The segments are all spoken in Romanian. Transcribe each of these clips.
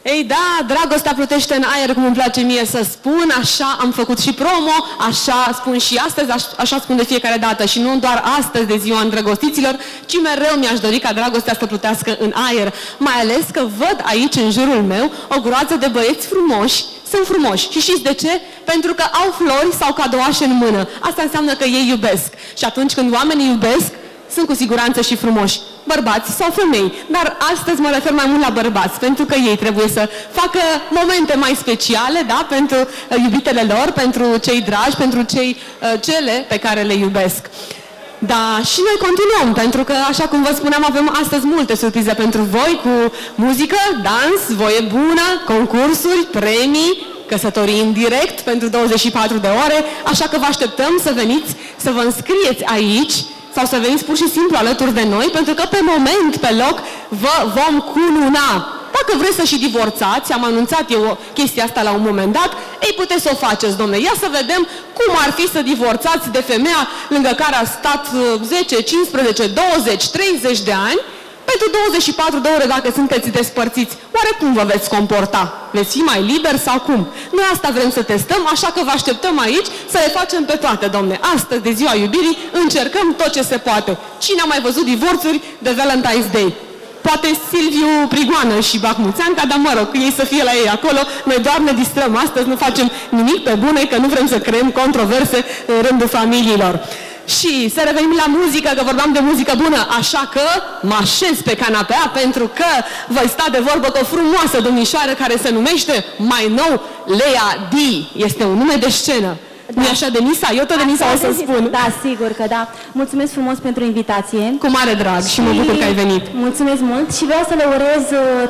Ei da, dragostea plutește în aer, cum îmi place mie să spun, așa am făcut și promo, așa spun și astăzi, așa spun de fiecare dată și nu doar astăzi de ziua îndrăgostiților, ci mereu mi-aș dori ca dragostea să plutească în aer, mai ales că văd aici în jurul meu o groază de băieți frumoși. Sunt frumoși. Și știți de ce? Pentru că au flori sau cadouașe în mână. Asta înseamnă că ei iubesc. Și atunci când oamenii iubesc, sunt cu siguranță și frumoși. Bărbați sau femei. Dar astăzi mă refer mai mult la bărbați, pentru că ei trebuie să facă momente mai speciale, da? Pentru iubitele lor, pentru cei dragi, pentru cele pe care le iubesc. Da, și noi continuăm, pentru că, așa cum vă spuneam, avem astăzi multe surprize pentru voi, cu muzică, dans, voie bună, concursuri, premii, căsătorii în direct pentru 24 de ore, așa că vă așteptăm să veniți, să vă înscrieți aici, sau să veniți pur și simplu alături de noi, pentru că pe moment, pe loc, vă vom cununa. Dacă vreți să și divorțați, am anunțat eu chestia asta la un moment dat, ei, puteți să o faceți, domne. Ia să vedem cum ar fi să divorțați de femeia lângă care a stat 10, 15, 20, 30 de ani, pentru 24 de ore dacă sunteți despărțiți. Oare cum vă veți comporta? Veți fi mai liberi sau cum? Noi asta vrem să testăm, așa că vă așteptăm aici să le facem pe toate, domne. Astăzi, de ziua iubirii, încercăm tot ce se poate. Cine a mai văzut divorțuri de Valentine's Day? Poate Silviu Prigoană și Bacmuțeanca, dar mă rog, ei să fie la ei acolo, noi doar ne distrăm astăzi, nu facem nimic pe bune, că nu vrem să creăm controverse în rândul familiilor. Și să revenim la muzică, că vorbeam de muzică bună, așa că mă așez pe canapea pentru că voi sta de vorbă cu o frumoasă domnișoară care se numește mai nou Lea D. Este un nume de scenă. Da. Nu-i așa, Denisa? Eu tot Denisa o să spun. Da, sigur că da. Mulțumesc frumos pentru invitație. Cu mare drag și mă bucur că ai venit. Mulțumesc mult și vreau să le urez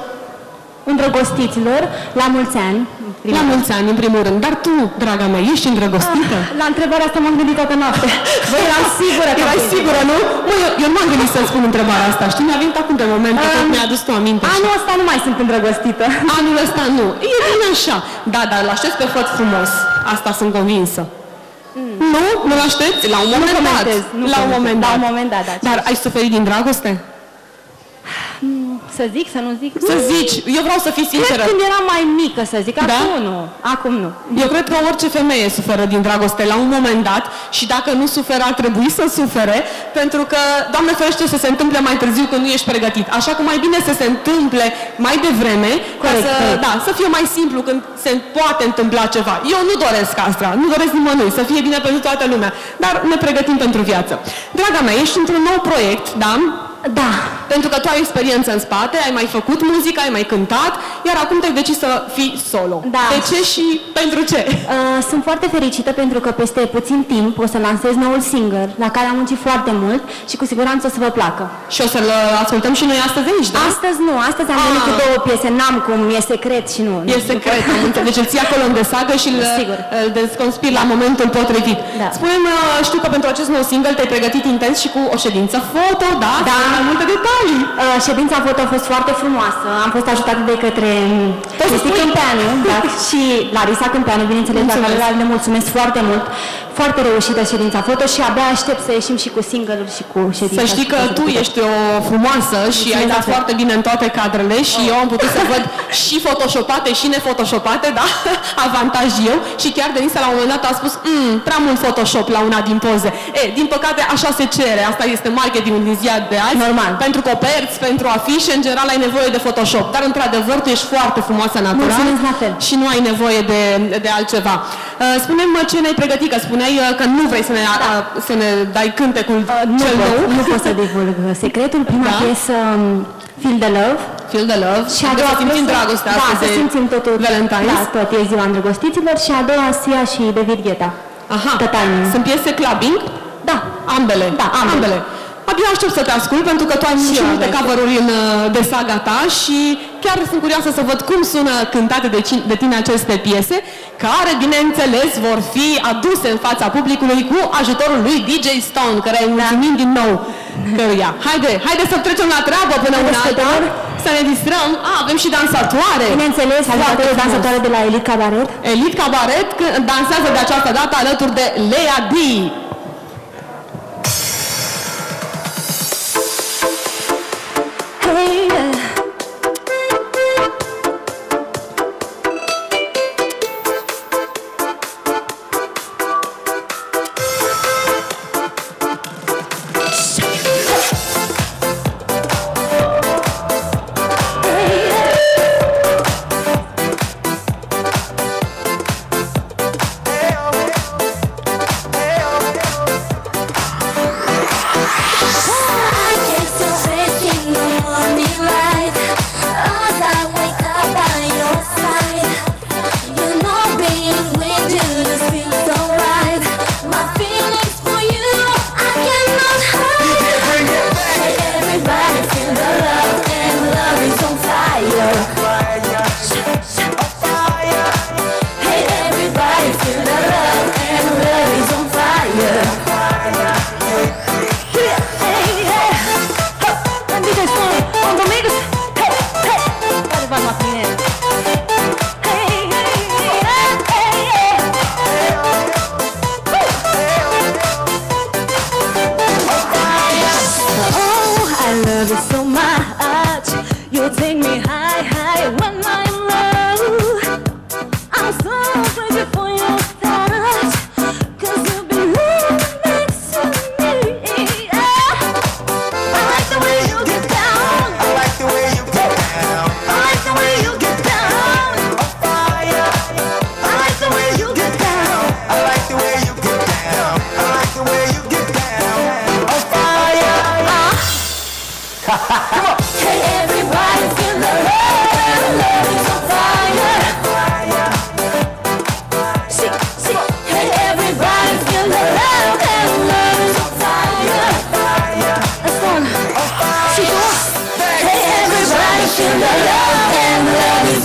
îndrăgostiților la mulți ani. La mulți ani, în primul rând. Dar tu, draga mea, ești îndrăgostită? La întrebarea asta m-am gândit toată noaptea. Bă, eram sigură că erai sigură, nu? Mă, eu nu m-am gândit să-ți spun întrebarea asta. Știi, mi-a venit acum pe moment, că tot mi-a adus tu aminte. Anul ăsta nu mai sunt îndrăgostită. Anul ăsta nu. E bine așa. Da, dar îl aștept pe făt frumos. Asta sunt convinsă. Nu? Nu-l aștepți? La un moment dat. La un moment dat, da. Dar ai suferit din dragoste? Să zic, să nu zic? Să zici, eu vreau să fii sinceră. Cred când eram mai mică, să zic, acum nu. Acum nu. Eu cred că orice femeie suferă din dragoste la un moment dat și dacă nu suferă, ar trebui să sufere, pentru că, Doamne ferește, să se întâmple mai târziu când nu ești pregătit. Așa că mai bine să se întâmple mai devreme, să fie mai simplu când se poate întâmpla ceva. Eu nu doresc asta, nu doresc nimănui, să fie bine pentru toată lumea, dar ne pregătim pentru viață. Draga mea, ești într-un nou proiect, da? Da. Pentru că tu ai experiență în spate, ai mai făcut muzică, ai mai cântat, iar acum te-ai decis să fii solo. Da. De ce și pentru ce? Sunt foarte fericită pentru că peste puțin timp o să lansez noul single, la care am muncit foarte mult și cu siguranță o să vă placă. Și o să-l ascultăm și noi astăzi aici, da? Astăzi nu, astăzi am venit cu două piese, n-am cum, e secret și nu. E secret, deci îl ții acolo în desagă și îl desconspiri la momentul potrivit. Da. Spune-mi, știu că pentru acest nou single te-ai pregătit intens și cu o ședință foto, da? Da. Mai multe detalii. Ședința foto a fost foarte frumoasă. Am fost ajutată de către Cristi Câmpeanu, da, și Larisa Câmpeanu, bineînțeles, la care le mulțumesc foarte mult. Foarte reușită ședința foto și abia aștept să ieșim și cu single-ul și cu ședința. Să știi că tu ești o frumoasă și ai dat foarte bine în toate cadrele și eu am putut să văd și photoshopate și nefotoshopate, da? Avantaj eu. Și chiar Denisa la un moment dat a spus prea mult Photoshop la una din poze. Din păcate așa se cere. Asta este marketingul din ziua de azi. Normal. Pentru coperți, pentru afișe, în general ai nevoie de Photoshop. Dar într-adevăr tu ești foarte frumoasă natural. Și nu ai nevoie de altceva. Spune-mi ce ne-ai pregătit, că spuneai că nu vrei să ne dai cântecul cel nou. Nu pot să divulg secretul. Prima piesă, Feel the Love. Feel the Love. Și a doua să simțim dragostea astăzi. Da, să simțim totul. Valentine's. Da, tot e ziua îndrăgostiților. Și a doua, Sia și David Guetta. Aha. Sunt piese clubbing? Da. Ambele. Da, ambele. Abia aștept să te ascult, pentru că tu ai și multe cover-uri de saga ta și chiar sunt curioasă să văd cum sună cântate de tine aceste piese, care, bineînțeles, vor fi aduse în fața publicului cu ajutorul lui DJ Stone, care îi mulțumim din nou căruia. Haide să trecem la treabă până una alta, să ne distrăm. Avem și dansatoare. Bineînțeles, dansatoare de la Elite Cabaret. Elite Cabaret dansează de această dată alături de Lea D.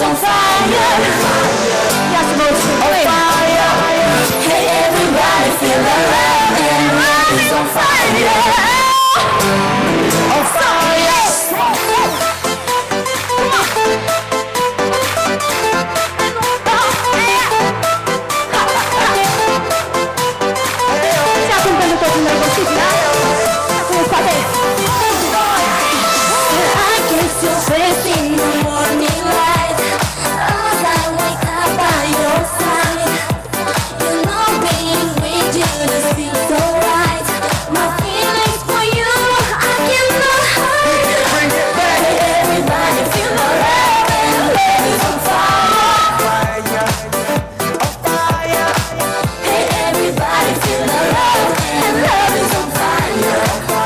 on fire. Ia să vă fire. Hey, everybody feel the love and love is on fire. On fire. Și acum pentru toți îndrăgostiți, da? Acum în spate. I can still face in the morning light as I wake up by your side. You know being with you just feels so right. My feelings for you I cannot hide. Bring it back. Everybody feel the love and love is on fire. On fire. Hey, everybody feel the love and love is on fire.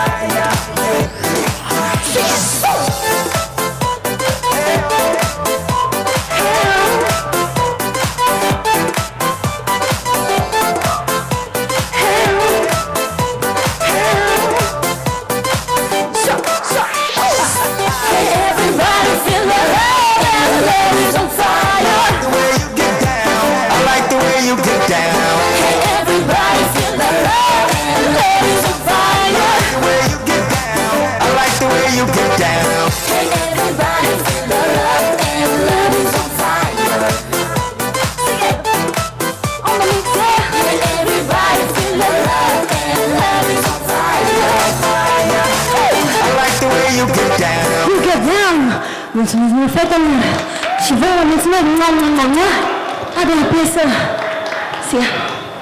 Everybody feel the love and love is on fire. The way you get down, I like the way you get down. Hey, everybody feel the love and love is on fire. The way you get down, I like the way you get down. Hey, everybody feel the love and love is on fire. Sing it on the mix, yeah. Hey, everybody feel the love and love is on fire. Hey. I like the way you get down. You get down. Mulțumesc mult, fetele. Și vouă, mulțumesc. Abia la piesă. See ya.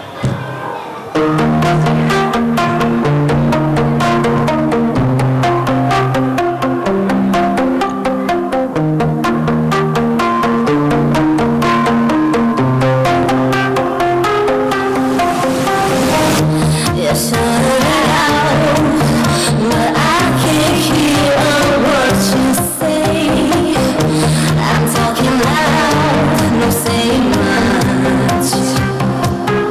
You shout it out, but I can't hear a word you say. I'm talking loud, no saying much.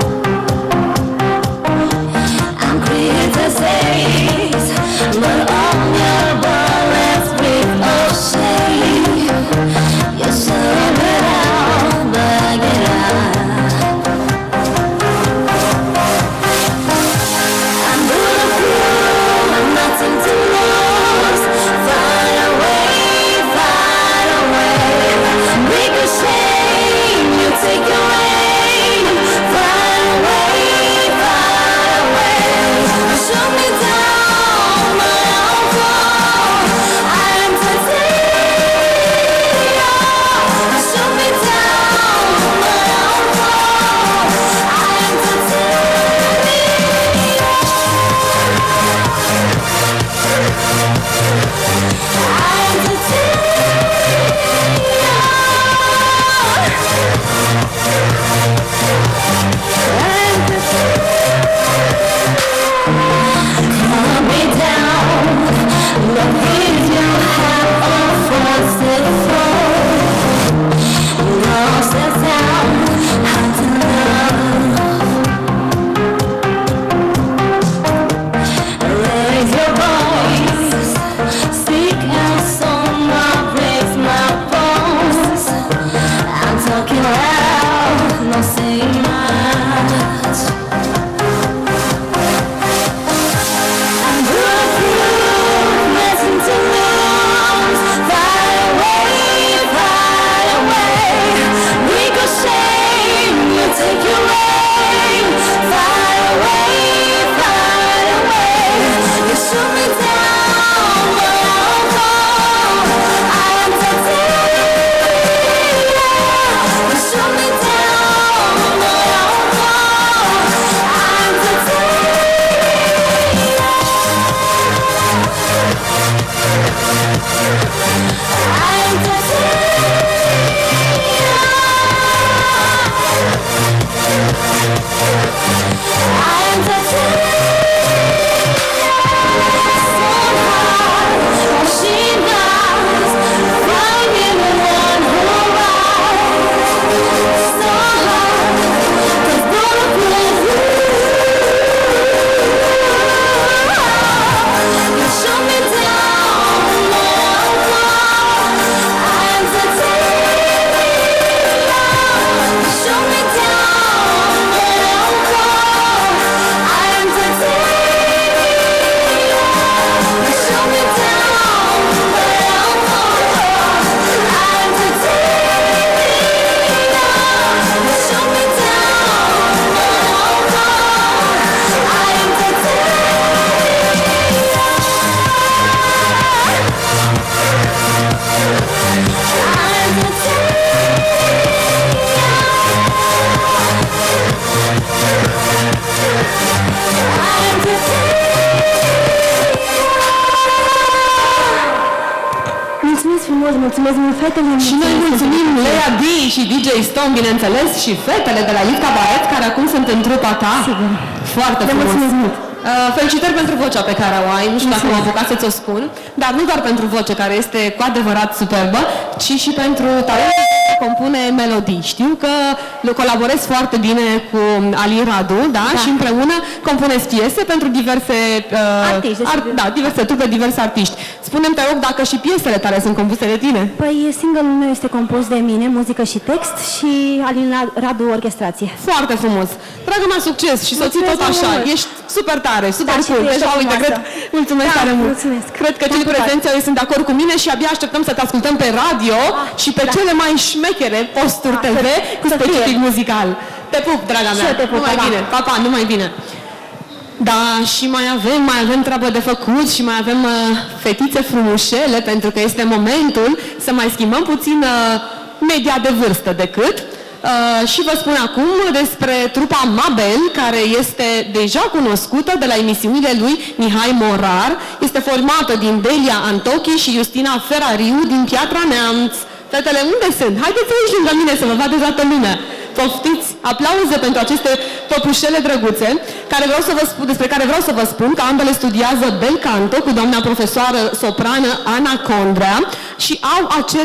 mulțumesc mult, fetele. Și noi mulțumim Lea D și DJ Stone, bineînțeles, și fetele de la Youth Cabaret, care acum sunt în trupa ta. Sigur. Foarte Le frumos. mulțumesc mult. Felicitări pentru vocea pe care o ai, nu știu dacă m-am apucat să ți-o spun, dar nu doar pentru voce, care este cu adevărat superbă, ci și pentru talentul de a compune melodii. Știu că colaborezi foarte bine cu Ali Radu, da? Și împreună compuneți piese pentru diverse diverse trupe, diverse artiști. Spune-mi, te rog, dacă și piesele tale sunt compuse de tine? Păi, single-ul meu este compus de mine, muzică și text, și Alin Radu, orchestrație. Foarte frumos! Dragă mea, succes și să ții tot așa. Ești super tare, super cool. Deja, uite, cred, mulțumesc tare mult. Mulțumesc. Cred că cei prezenți sunt de acord cu mine și abia așteptăm să te ascultăm pe radio și pe cele mai șmechere posturi TV cu specific muzical. Te pup, draga mea. Numai bine. Pa, pa, numai bine. Da, și mai avem treabă de făcut și mai avem fetițe frumușele, pentru că este momentul să mai schimbăm puțin media de vârstă decât. Și vă spun acum despre trupa Mabel, care este deja cunoscută de la emisiunile lui Mihai Morar. Este formată din Delia Antochi și Justina Ferrariu din Piatra Neamț. Fetele, unde sunt? Haideți aici lângă mine să vă vadă toată lumea. Poftiți, aplauze pentru aceste păpușele drăguțe, despre care vreau să vă spun că ambele studiază bel canto cu doamna profesoară soprană Ana Condrea și au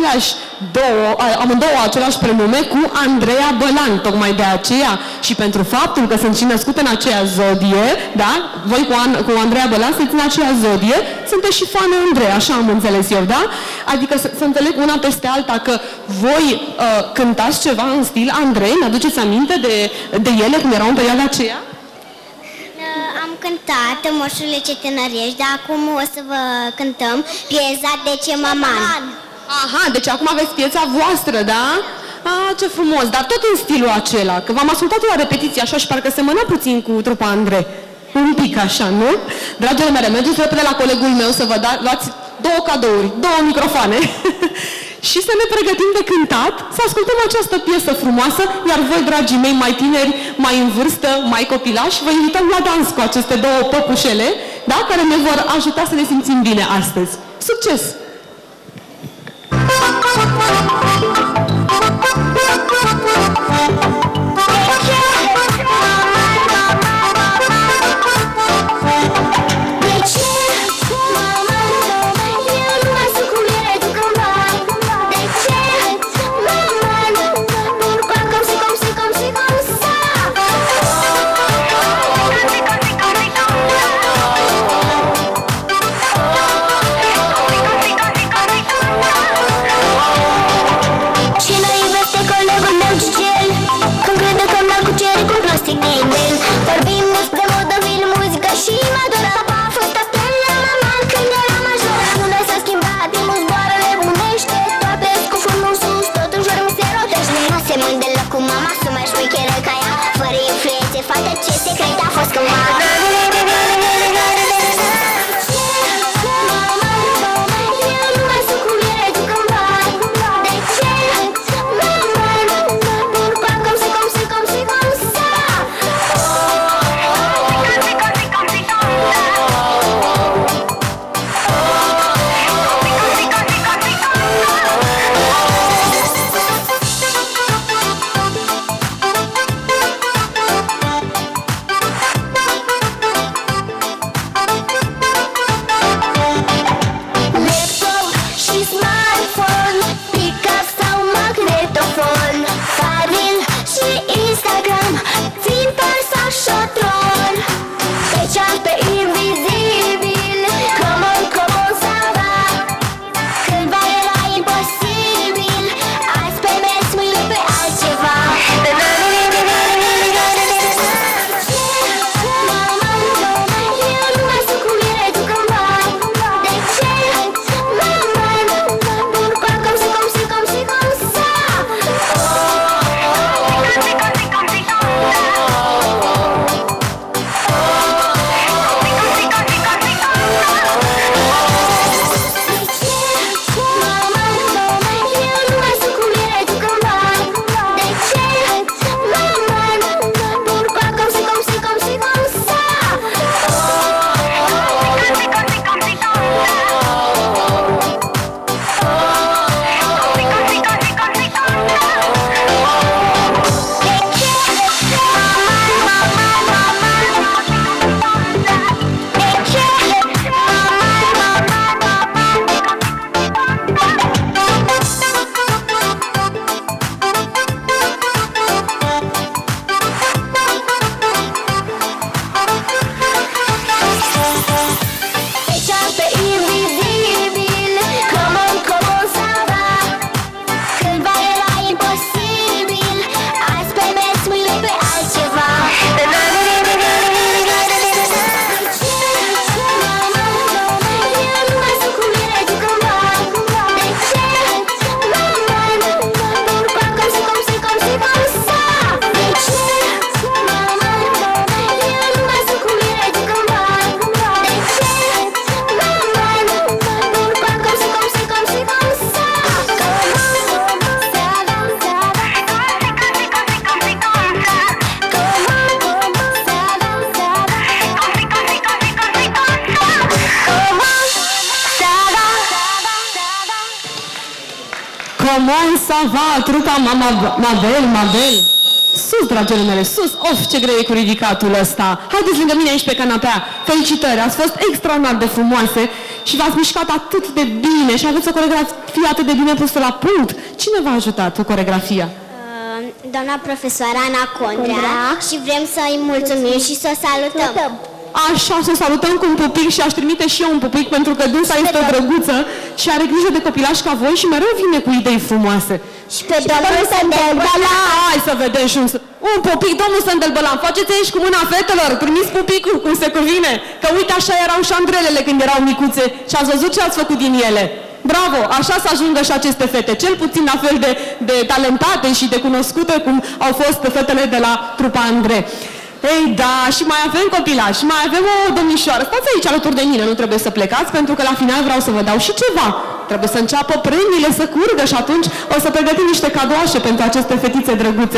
amândouă același prenume cu Andreea Bălan. Tocmai de aceea și pentru faptul că sunt și născute în aceea zodie, da? Voi cu Andreea Bălan sunteți în aceea zodie, sunteți și fană Andreea, așa am înțeles eu, da? Adică să înțeleg una peste alta că voi cântați ceva în stil Andrei. Aduceți aminte de ele, cum erau în perioada aceea? Am cântat Moșurile Cetănărești, dar acum o să vă cântăm piesa De ce Maman. Aha, deci acum aveți piesa voastră, da? Ce frumos, dar tot în stilul acela, că v-am ascultat la repetiție așa și parcă semăna puțin cu trupa Andrei. Un pic așa, nu? Dragile mele, mergeți repede la colegul meu să vă luați 2 cadouri, 2 microfoane și să ne pregătim de cântat, să ascultăm această piesă frumoasă, iar voi, dragii mei, mai tineri, mai în vârstă, mai copilași, vă invităm la dans cu aceste 2 păpușele, da? Care ne vor ajuta să ne simțim bine astăzi. Succes! Come ça va, trupa Mabel. Sus, dragele mele, sus! Of, ce greu e cu ridicatul ăsta! Haideți lângă mine aici pe canapea! Felicitări, ați fost extraordinar de frumoase și v-ați mișcat atât de bine și aveți o coreografie atât de bine pusă la punct. Cine v-a ajutat cu coreografia? Doamna profesoară Ana Condrea și vrem să-i mulțumim și să o salutăm. Așa, să salutăm cu un pupic și aș trimite și eu un pupic pentru că dânsa este o drăguță și are grijă de copilași ca voi și mereu vine cu idei frumoase. Și pe domnul Sândelbălan. Hai să vedem și un pupic, domnul Sândelbălan. Faceți aici cu mâna fetelor, primiți pupicul cum se cuvine. Că uite așa erau șandrelele când erau micuțe și ați văzut ce ați făcut din ele. Bravo, așa să ajungă și aceste fete, cel puțin la fel de talentate și de cunoscute cum au fost fetele de la trupa Andrei. Ei, da, și mai avem copilași, și mai avem o domnișoară. Stați aici alături de mine, nu trebuie să plecați, pentru că la final vreau să vă dau și ceva. Trebuie să înceapă premiile să curgă și atunci o să pregătim niște cadouașe pentru aceste fetițe drăguțe.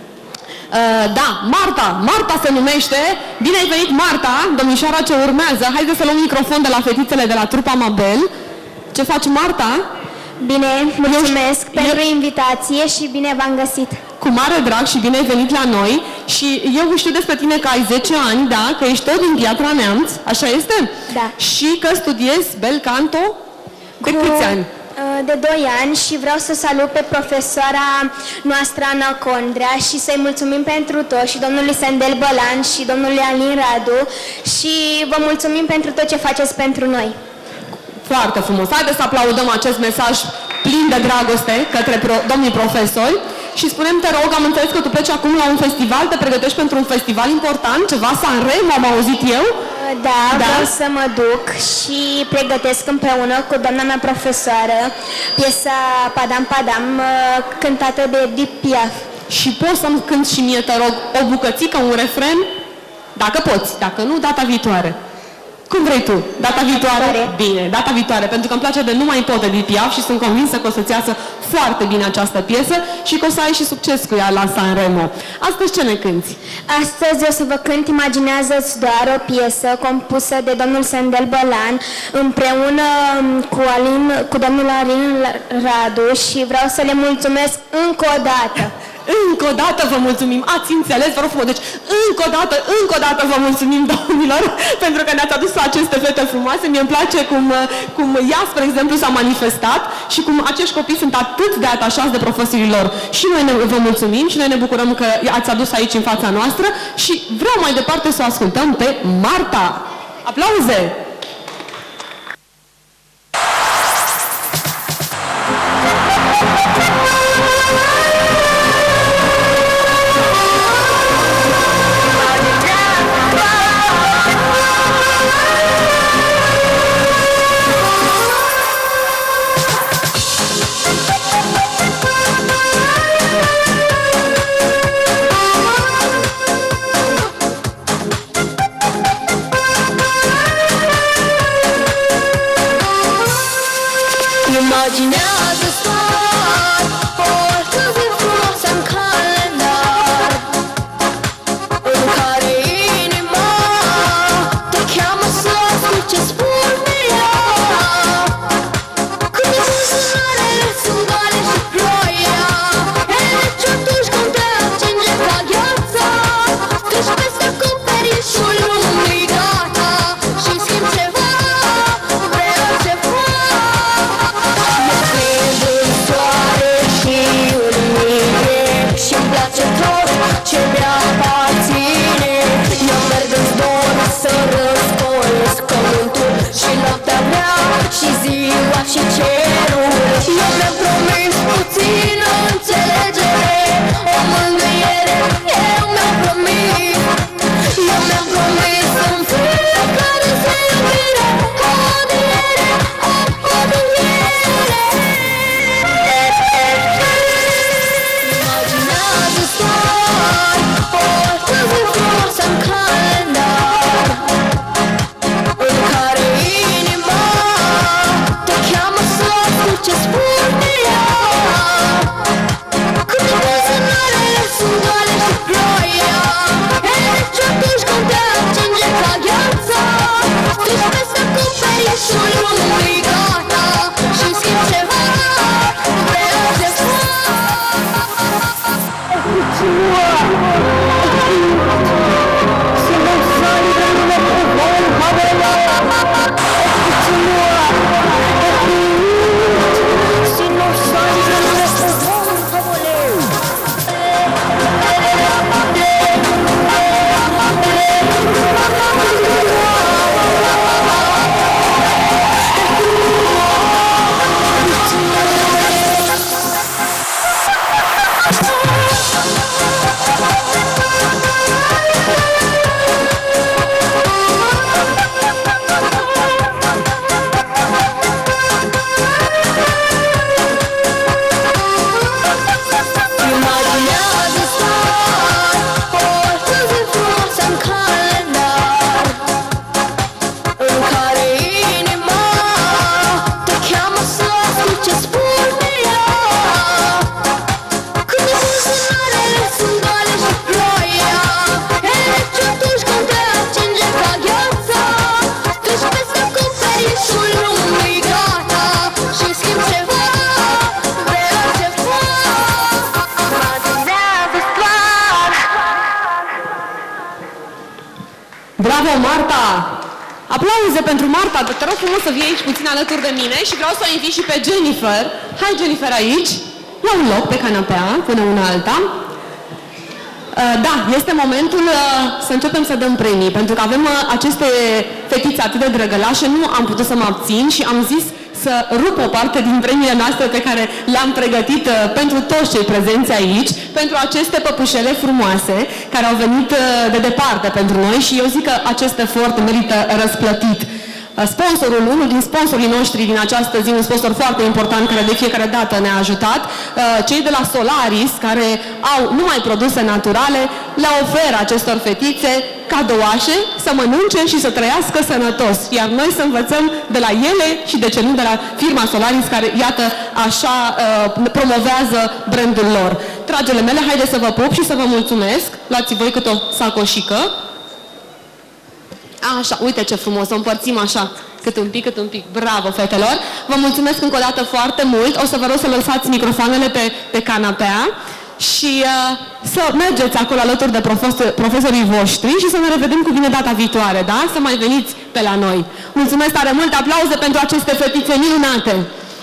Da, Marta se numește. Bine ai venit, Marta, domnișoara ce urmează. Haideți să luăm microfon de la fetițele de la trupa Mabel. Ce faci, Marta? Bine, mulțumesc pentru invitație și bine v-am găsit. Cu mare drag și bine ai venit la noi și eu știu despre tine că ai 10 ani, da? Că ești tot din Piatra Neamț, așa este? Da. Și că studiezi bel canto? De câți ani? De 2 ani și vreau să salut pe profesoara noastră Ana Condrea și să-i mulțumim pentru tot și domnului Sândelbălan și domnului Alin Radu și vă mulțumim pentru tot ce faceți pentru noi. Foarte frumos. Haideți să aplaudăm acest mesaj plin de dragoste către domnii profesori. Și spune-mi, te rog, am înțeles că tu pleci acum la un festival, te pregătești pentru un festival important, ceva Sanremo, am auzit eu? Da, vreau să mă duc și pregătesc împreună cu doamna mea profesoară piesa Padam Padam, cântată de Edith Piaf. Și poți să-mi cânti și mie, te rog, o bucățică, un refren? Dacă poți, dacă nu, data viitoare. Cum vrei tu? Data viitoare? Bine, data viitoare, pentru că îmi place de nu mai pot Edith Piaf și sunt convinsă că o să-ți iasă foarte bine această piesă și că o să ai și succes cu ea la Sanremo. Astăzi ce ne cânti? Astăzi o să vă cânt Imaginează-ți doar, o piesă compusă de domnul Sândelbălan împreună cu domnul Alin Radu și vreau să le mulțumesc încă o dată. Încă o dată vă mulțumim, ați înțeles, vă rog frumos, deci încă o dată vă mulțumim, domnilor, pentru că ne-ați adus aceste fete frumoase. Mie îmi place cum ea, spre exemplu, s-a manifestat și cum acești copii sunt atât de atașați de profesorii lor. Și noi vă mulțumim și noi ne bucurăm că ați adus aici în fața noastră și vreau mai departe să o ascultăm pe Marta. Aplauze! Imaginează-ți doar o zi frumoasă în calendar în care inima te cheamă să asculti ce spune ea. Când buzunarele sunt goale și ploaia nici atunci când te atinge ca gheața, treci peste acoperișul lumii gata și schimbi ceva, vrei altceva. Și-mi place tot ce mi-a aparține. Eu merg în zbor să răscolesc pământul și noaptea mea și ziua și cerul. Eu mi-am promis puțină înțelegere, o mângâiere, eu mi-am promis. Eu mi-am promis în fiecare zi iubire, o adiere, o adiere. Imaginează-ți doar o zi frumoasă în calendar în care inima te cheamă să asculti ce spune ea. Când buzunarele sunt goale și ploaia nici atunci când te atinge ca gheața, treci peste acoperișul lumii gata și schimbi ceva, vrei altceva. Bravo, Marta! Aplauze pentru Marta, te rog frumos să vii aici puțin alături de mine și vreau să o invit și pe Jennifer. Hai, Jennifer, aici. Ia un loc pe canapea, până una alta. Da, este momentul să începem să dăm premii, pentru că avem aceste fetițe atât de drăgălașe, nu am putut să mă abțin și am zis să rup o parte din premiile noastre pe care le-am pregătit pentru toți cei prezenți aici, pentru aceste păpușele frumoase care au venit de departe pentru noi și eu zic că acest efort merită răsplătit. Sponsorul, unul din sponsorii noștri din această zi, un sponsor foarte important care de fiecare dată ne-a ajutat, cei de la Solaris, care au numai produse naturale, le oferă acestor fetițe cadouașe să mănânce și să trăiască sănătos. Iar noi să învățăm de la ele și de ce nu de la firma Solaris, care, iată, așa promovează brandul lor. Dragile mele, haideți să vă pup și să vă mulțumesc. Luați voi câte o sacoșică. Așa, uite ce frumos, o împărțim așa, cât un pic, cât un pic. Bravo, fetelor! Vă mulțumesc încă o dată foarte mult. O să vă rog să lăsați microfoanele pe canapea și să mergeți acolo alături de profesorii voștri și să ne revedem cu bine data viitoare, da? Să mai veniți pe la noi. Mulțumesc tare mult, aplauze pentru aceste fetițe minunate!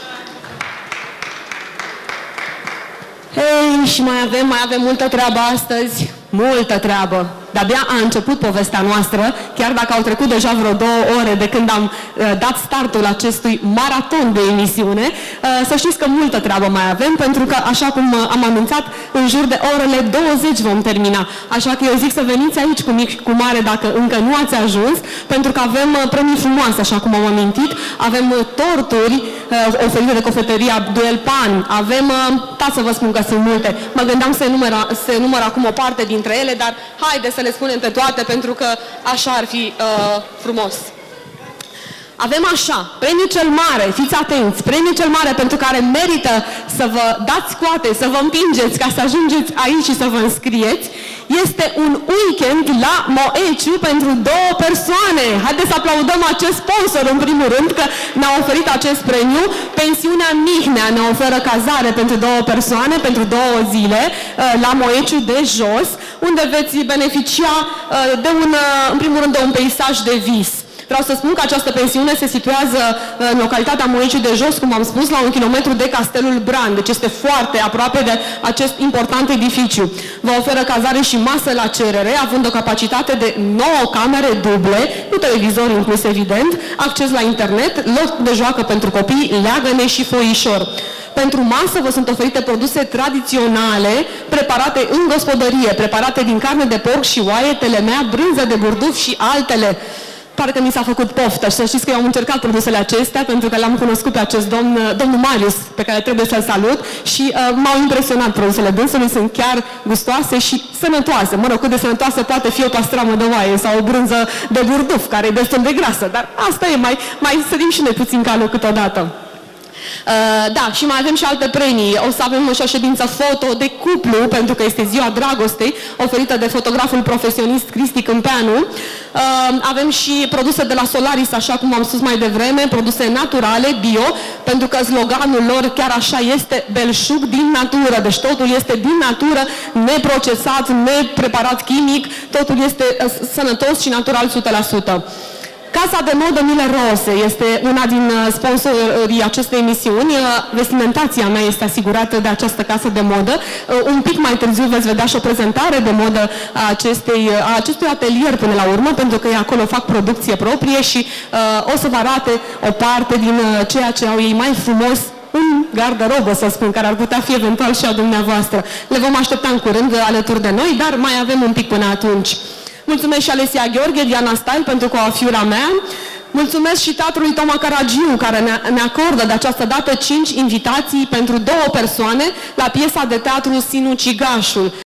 Hei, și mai avem multă treabă astăzi, multă treabă. De-abia a început povestea noastră, chiar dacă au trecut deja vreo 2 ore de când am dat startul acestui maraton de emisiune, să știți că multă treabă mai avem, pentru că, așa cum am anunțat, în jur de orele 20 vom termina. Așa că eu zic să veniți aici cu mic și cu mare dacă încă nu ați ajuns, pentru că avem premii frumoase, așa cum am amintit, avem torturi oferite de cofetăria Duel Pan, avem, să vă spun că sunt multe, mă gândeam să număr acum o parte dintre ele, dar haideți să le spunem pe toate, pentru că așa ar fi frumos. Avem așa, premiul cel mare, fiți atenți, premiul cel mare pentru care merită să vă dați coate, să vă împingeți ca să ajungeți aici și să vă înscrieți, este un weekend la Moeciu pentru 2 persoane. Haideți să aplaudăm acest sponsor în primul rând, că ne-a oferit acest premiu. Pensiunea Mihnea ne oferă cazare pentru 2 persoane, pentru 2 zile, la Moeciu de jos, unde veți beneficia de în primul rând, de un peisaj de vis. Vreau să spun că această pensiune se situează în localitatea Moeciu de jos, cum am spus, la 1 kilometru de Castelul Bran, deci este foarte aproape de acest important edificiu. Vă oferă cazare și masă la cerere, având o capacitate de 9 camere duble, cu televizor inclus evident, acces la internet, loc de joacă pentru copii, leagăne și foișor. Pentru masă vă sunt oferite produse tradiționale, preparate în gospodărie, preparate din carne de porc și oaie, telemea, brânză de burduf și altele. Parcă mi s-a făcut poftă și să știți că eu am încercat produsele acestea pentru că l-am cunoscut pe acest domnul Marius, pe care trebuie să-l salut și m-au impresionat produsele dânsului, sunt chiar gustoase și sănătoase. Mă rog, cât de sănătoase poate fi o pastramă de oaie sau o brânză de burduf, care e destul de grasă, dar asta e, mai sărim și noi puțin calul câteodată. Da, și mai avem și alte premii. O să avem și o ședință foto de cuplu, pentru că este ziua dragostei, oferită de fotograful profesionist Cristi Câmpeanu. Avem și produse de la Solaris, așa cum am spus mai devreme, produse naturale, bio, pentru că sloganul lor chiar așa este: belșug din natură. Deci totul este din natură, neprocesat, nepreparat chimic, totul este sănătos și natural 100%. Casa de modă Mille Rose este una din sponsorii acestei emisiuni. Vestimentația mea este asigurată de această casă de modă. Un pic mai târziu veți vedea și o prezentare de modă a acestui atelier până la urmă, pentru că ei acolo fac producție proprie și o să vă arate o parte din ceea ce au ei mai frumos în garderobă, să spun, care ar putea fi eventual și a dumneavoastră. Le vom aștepta în curând alături de noi, dar mai avem un pic până atunci. Mulțumesc și Alesia Gheorghe, Diana Style, pentru coafiura mea. Mulțumesc și Teatrului Toma Caragiu, care ne acordă de această dată 5 invitații pentru 2 persoane la piesa de teatru Sinucigașul.